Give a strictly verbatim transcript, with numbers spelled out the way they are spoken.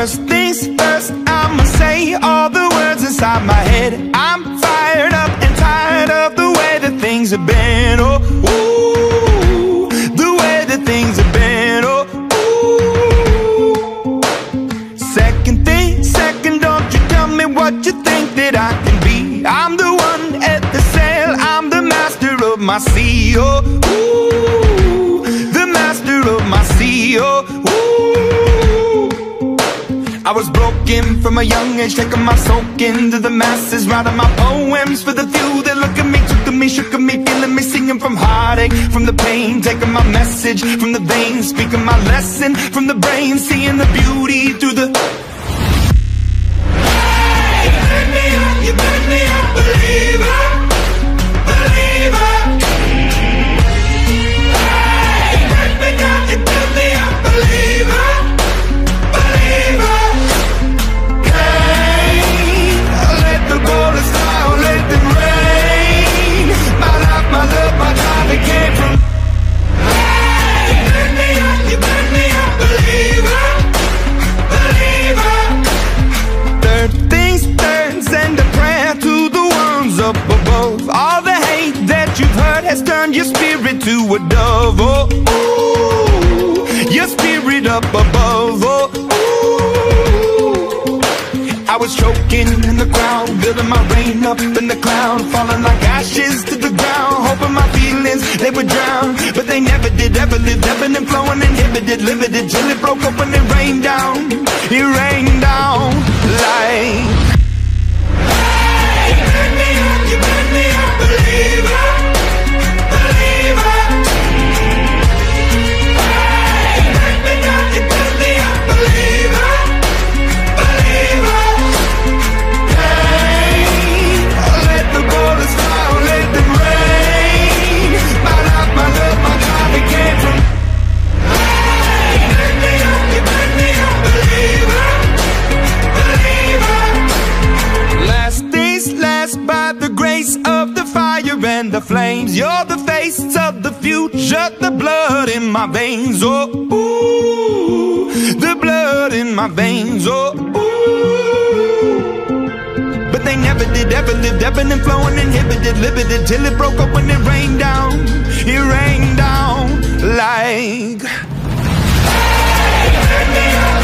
First things first, I'ma say all the words inside my head. I'm fired up and tired of the way that things have been. Oh, ooh, the way that things have been. Oh, ooh. Second thing, second, don't you tell me what you think that I can be. I'm the one at the sail, I'm the master of my sea. Oh, ooh, the master of my sea. Oh, ooh. I was broken from a young age, taking my soak into the masses, writing my poems for the few that look at me, took to me, shook at me, feeling me, singing from heartache, from the pain, taking my message from the veins, speaking my lesson from the brain, seeing the beauty through the... Hey, you burn me up, you burn me up, believer, believer. Hey, you burn me down, you burn me up, believer, believer. Up above, all the hate that you've heard has turned your spirit to a dove. Oh, ooh, your spirit up above. Oh, ooh. I was choking in the crowd, building my rain up in the cloud, falling like ashes to the ground, hoping my feelings they would drown, but they never did. Ever lived, ebbing and flowing, inhibited, limited, till it broke up when it rained down. It rained down like... You burn me up, believer, believer. Hey, you burn me down, you burn me up, believer, believer. Hey, let the bullets fly, let them rain. My life, my love, my God, it came from. Hey, you burn me up, you burn me up, believer, believer. Last days last by the grace of the fire and the flames. You're the face of the future, the blood in my veins. Oh, ooh, the blood in my veins. Oh, ooh. But they never did, ever lived, ebbing and flowing, inhibited, limited, till it broke up when it rained down. It rained down like... Hey,